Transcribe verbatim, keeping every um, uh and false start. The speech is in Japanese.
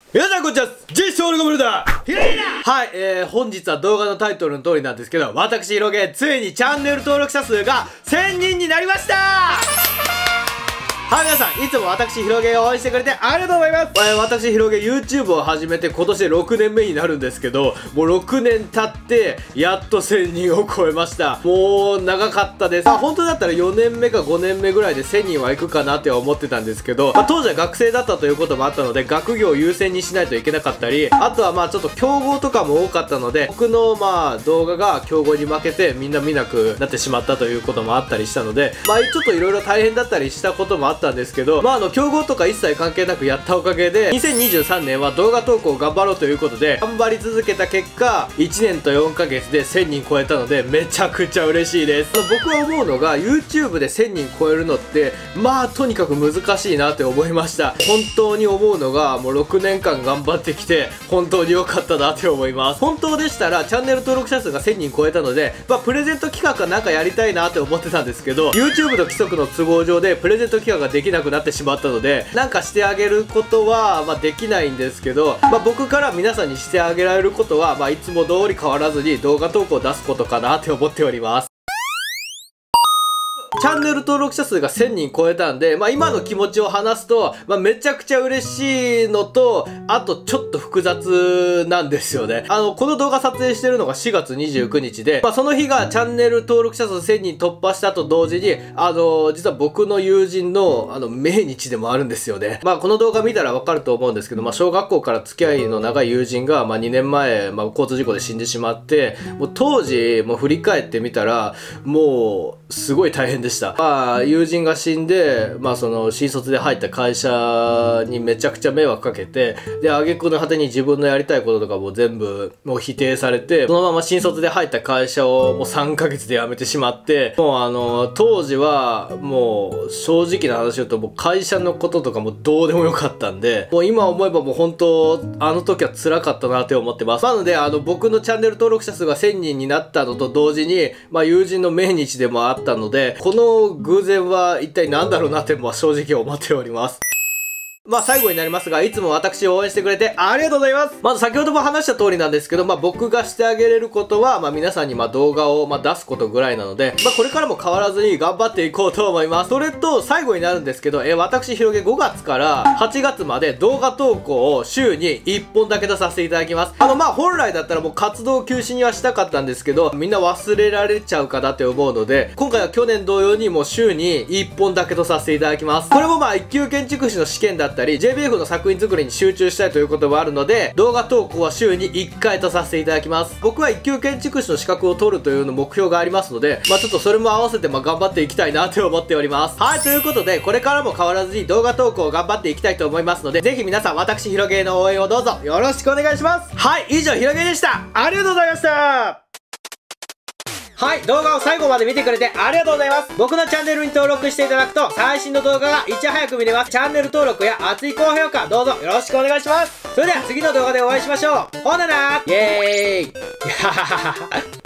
皆さんこんにちは、ジェイソンオルゴブルだヒロゲだ。はい、えー、本日は動画のタイトルの通りなんですけど、私ヒロゲ、ついにチャンネル登録者数がせんにんになりました。はい、皆さん、いつも私、ヒロゲを応援してくれてありがとうございます。えー、私、ヒロゲ YouTube を始めて今年でろくねんめになるんですけど、もうろくねん経って、やっとせんにんを超えました。もう、長かったです。まあ、本当だったらよねんめかごねんめぐらいでせんにんは行くかなって思ってたんですけど、まあ、当時は学生だったということもあったので、学業を優先にしないといけなかったり、あとはまあちょっと競合とかも多かったので、僕のまあ動画が競合に負けてみんな見なくなってしまったということもあったりしたので、まあちょっといろいろ大変だったりしたこともあったんですけど、まああの競合とか一切関係なくやったおかげでにせんにじゅうさんねんは動画投稿を頑張ろうということで頑張り続けた結果いちねんとよんかげつでせんにん超えたのでめちゃくちゃ嬉しいです。僕は思うのが YouTube でせんにん超えるのってまあとにかく難しいなって思いました。本当に思うのがもうろくねんかん頑張ってきて本当に良かったなって思います。本当でしたらチャンネル登録者数がせんにん超えたのでまあプレゼント企画かなんかやりたいなって思ってたんですけど YouTube の規則の都合上でプレゼント企画ができなくなってしまったのでなんかしてあげることは、まあ、できないんですけど、まあ、僕から皆さんにしてあげられることは、まあ、いつも通り変わらずに動画投稿を出すことかなって思っております。チャンネル登録者数がせんにん超えたんで、まあ今の気持ちを話すと、まあめちゃくちゃ嬉しいのと、あとちょっと複雑なんですよね。あの、この動画撮影してるのがしがつにじゅうくにちで、まあその日がチャンネル登録者数せんにん突破したと同時に、あの、実は僕の友人の、あの、命日でもあるんですよね。まあこの動画見たらわかると思うんですけど、まあ小学校から付き合いの長い友人が、まあにねんまえ、まあ交通事故で死んでしまって、もう当時、もう振り返ってみたら、もう、すごい大変でした。まあ、友人が死んで、まあその、新卒で入った会社にめちゃくちゃ迷惑かけて、で、挙句の果てに自分のやりたいこととかも全部、もう否定されて、そのまま新卒で入った会社をもうさんかげつで辞めてしまって、もうあの、当時は、もう、正直な話言うと、もう会社のこととかもどうでもよかったんで、もう今思えばもう本当、あの時は辛かったなって思ってます。なので、あの、僕のチャンネル登録者数がせんにんになったのと同時に、まあ友人の命日でもあったので、この偶然は一体何だろうなっても正直思っております。まあ最後になりますが、いつも私を応援してくれてありがとうございます。まず先ほども話した通りなんですけど、まあ僕がしてあげれることは、まあ皆さんにまあ動画をまあ出すことぐらいなので、まあこれからも変わらずに頑張っていこうと思います。それと最後になるんですけど、え、私ひろげごがつからはちがつまで動画投稿を週にいっぽんだけとさせていただきます。あのまあ本来だったらもう活動休止にはしたかったんですけど、みんな忘れられちゃうかなって思うので、今回は去年同様にもう週にいっぽんだけとさせていただきます。これもまあ一級建築士の試験だったり、ジェイビーエフ の作品作りに集中したいということもあるので、動画投稿は週にいっかいとさせていただきます。僕はいっ級建築士の資格を取るというの目標がありますので、まあちょっとそれも合わせてまあ頑張っていきたいなって思っております。はい、ということで、これからも変わらずに動画投稿を頑張っていきたいと思いますので、ぜひ皆さん私ひろげの応援をどうぞよろしくお願いします。はい、以上ひろげでした。ありがとうございました。はい、動画を最後まで見てくれてありがとうございます。僕のチャンネルに登録していただくと最新の動画がいち早く見れます。チャンネル登録や熱い高評価どうぞよろしくお願いします。それでは次の動画でお会いしましょう。ほななーイエーイ